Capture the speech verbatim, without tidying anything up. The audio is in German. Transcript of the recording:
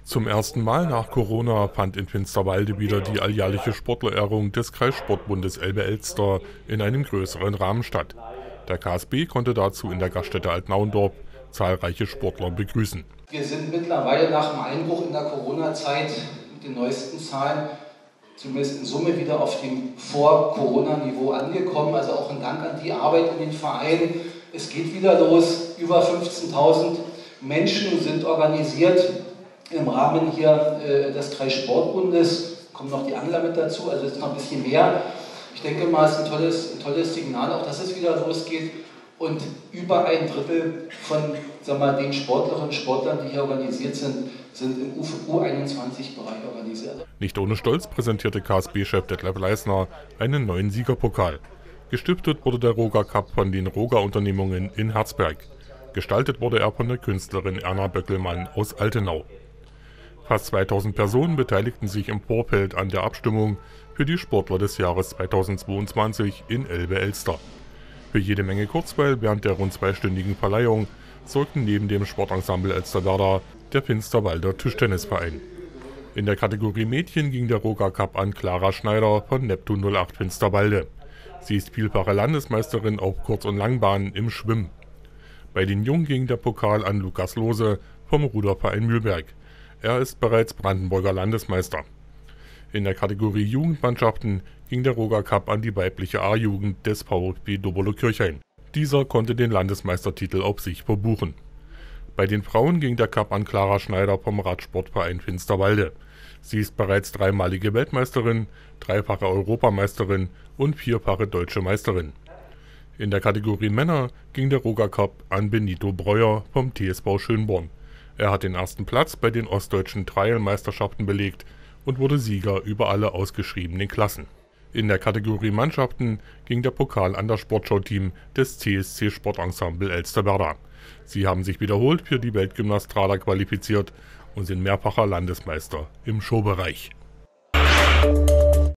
Zum ersten Mal nach Corona fand in Finsterwalde wieder die alljährliche Sportlerehrung des Kreissportbundes Elbe-Elster in einem größeren Rahmen statt. Der K S B konnte dazu in der Gaststätte Altnauendorf zahlreiche Sportler begrüßen. Wir sind mittlerweile nach dem Einbruch in der Corona-Zeit mit den neuesten Zahlen zumindest in Summe wieder auf dem Vor-Corona-Niveau angekommen. Also auch ein Dank an die Arbeit in den Vereinen. Es geht wieder los. Über fünfzehntausend Menschen sind organisiert im Rahmen hier äh, des Kreissportbundes. Kommen noch die Angler mit dazu, also es ist noch ein bisschen mehr. Ich denke mal, es ist ein tolles, ein tolles Signal, auch dass es wieder losgeht. Und über ein Drittel von sagen wir, den Sportlerinnen und Sportlern, die hier organisiert sind, sind im U einundzwanzig-Bereich organisiert. Nicht ohne Stolz präsentierte K S B-Chef Detlef Leisner einen neuen Siegerpokal. Gestiftet wurde der Roga Cup von den Roga-Unternehmungen in Herzberg. Gestaltet wurde er von der Künstlerin Erna Böckelmann aus Altenau. Fast zweitausend Personen beteiligten sich im Vorfeld an der Abstimmung für die Sportler des Jahres zweitausendzweiundzwanzig in Elbe-Elster. Für jede Menge Kurzweil während der rund zweistündigen Verleihung sorgten neben dem Sportensemble Elsterwerda der Finsterwalder Tischtennisverein. In der Kategorie Mädchen ging der Roga Cup an Clara Schneider von Neptun null acht Finsterwalde. Sie ist vielfache Landesmeisterin auf Kurz- und Langbahn im Schwimmen. Bei den Jungen ging der Pokal an Lukas Lohse vom Ruderverein Mühlberg. Er ist bereits Brandenburger Landesmeister. In der Kategorie Jugendmannschaften ging der Roga Cup an die weibliche A-Jugend des VfB Doberlo-Kirchhain. Dieser konnte den Landesmeistertitel auf sich verbuchen. Bei den Frauen ging der Cup an Clara Schneider vom Radsportverein Finsterwalde. Sie ist bereits dreimalige Weltmeisterin, dreifache Europameisterin und vierfache Deutsche Meisterin. In der Kategorie Männer ging der Roga Cup an Benito Breuer vom T S V Schönborn. Er hat den ersten Platz bei den ostdeutschen Trial-Meisterschaften belegt und wurde Sieger über alle ausgeschriebenen Klassen. In der Kategorie Mannschaften ging der Pokal an das Sportschau-Team des C S C Sportensemble Elsterwerda. Sie haben sich wiederholt für die Weltgymnastrada qualifiziert und sind mehrfacher Landesmeister im Showbereich.